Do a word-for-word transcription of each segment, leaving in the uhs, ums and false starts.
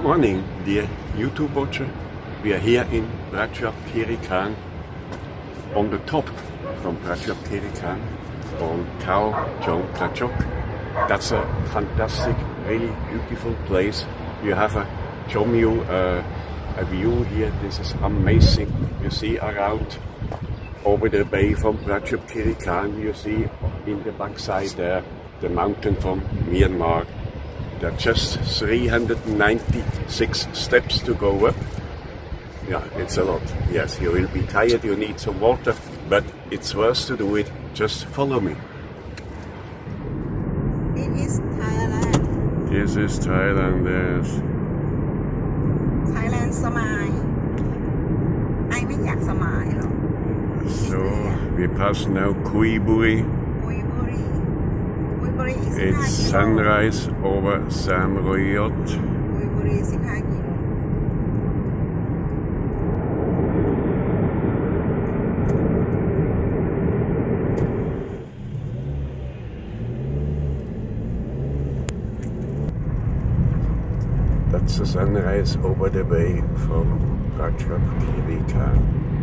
morning, dear YouTube watcher. We are here in Prachuap Khiri Khan, on the top from Prachuap Khiri Khan, on Khao Chong Prachok. That's a fantastic, really beautiful place. You have a show you uh, a view here. This is amazing. You see around over the bay from Prachuap Khiri Khan. You see in the backside there the mountain from Myanmar. There are just three hundred ninety-six steps to go up. Yeah, it's a lot. Yes, you will be tired, you need some water, but it's worth to do it. Just follow me. This is Thailand. This is Thailand, yes. Thailand smile. I ไม่อยาก smile หรอก So, we pass now Lop Buri. Lop Buri. Lop Buri is It's sunrise over Sam Royot. Lop Buri is fifteenกิโล That's the sunrise over the bay from Prachuap Khiri Khan.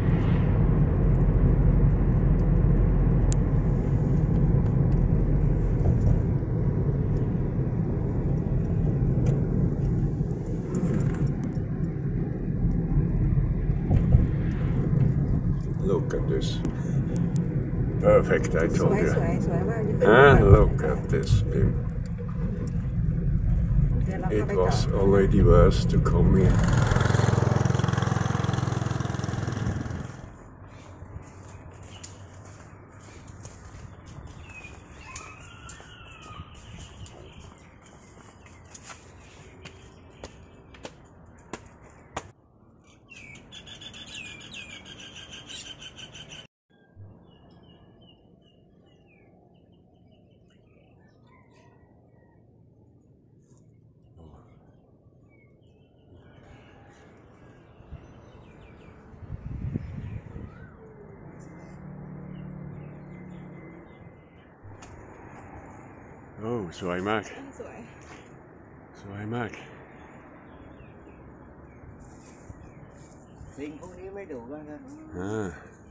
Look at this. Perfect, I ส told วย you. สวยสวยมาก Ah, look at this, Bim. เดี๋ยวเราเข้า It ไปต่อ was already worth to come here. Oh, สวยมากสวยสวยมากลิงพวกนี้ไม่ดุกันนะอ่า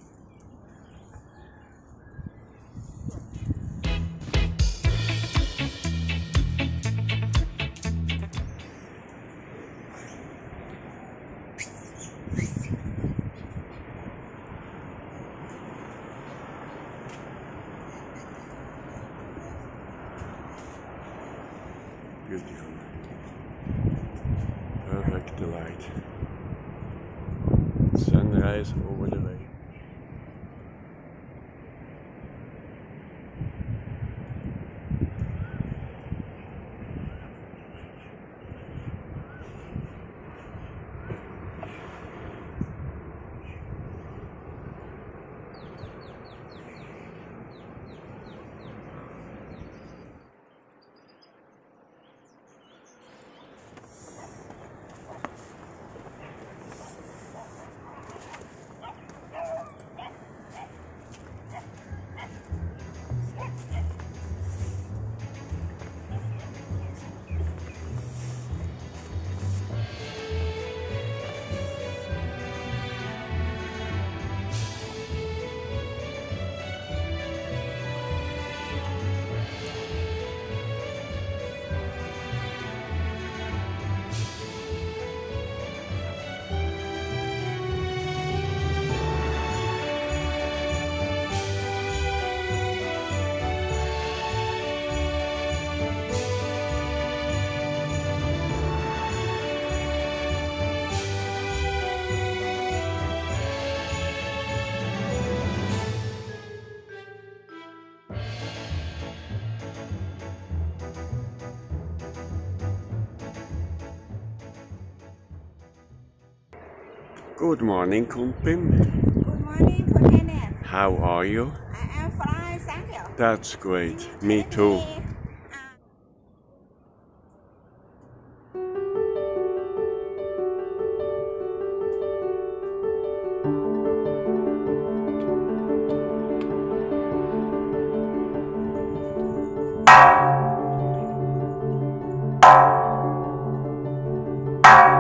Beautiful. Perfect delight. Sunrise over the lake. Good morning, Kumpim. Good morning คุณแม่ How are you? I am fine thank you That's great. Me too. Uh,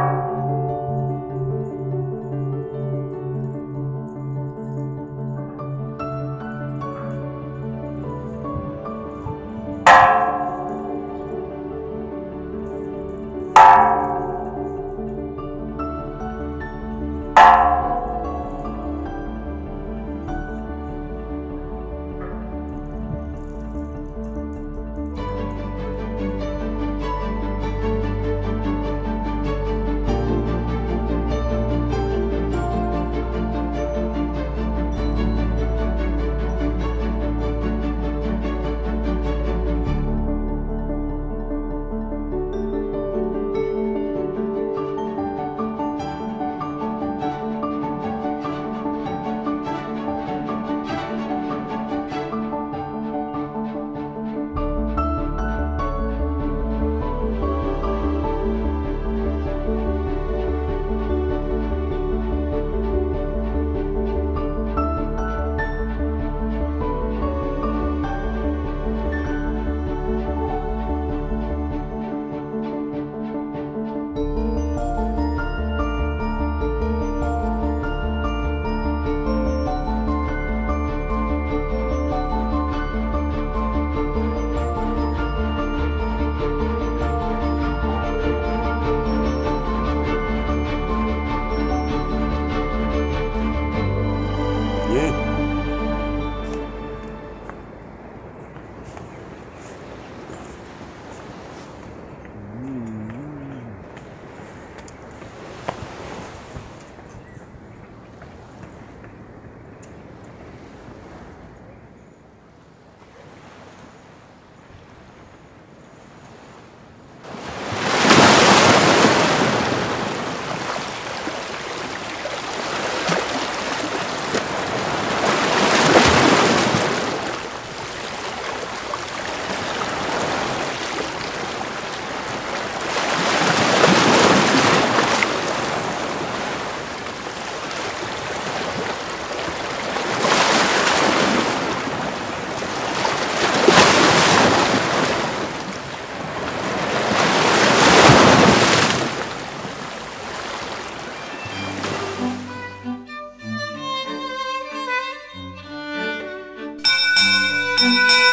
ค่ะ